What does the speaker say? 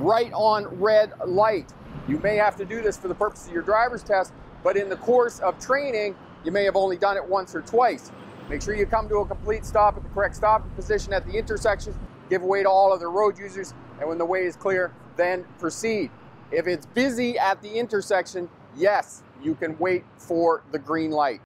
right on red light. You may have to do this for the purpose of your driver's test, but in the course of training, you may have only done it once or twice. Make sure you come to a complete stop at the correct stopping position at the intersection, give way to all other road users, and when the way is clear, then proceed. If it's busy at the intersection, yes, you can wait for the green light.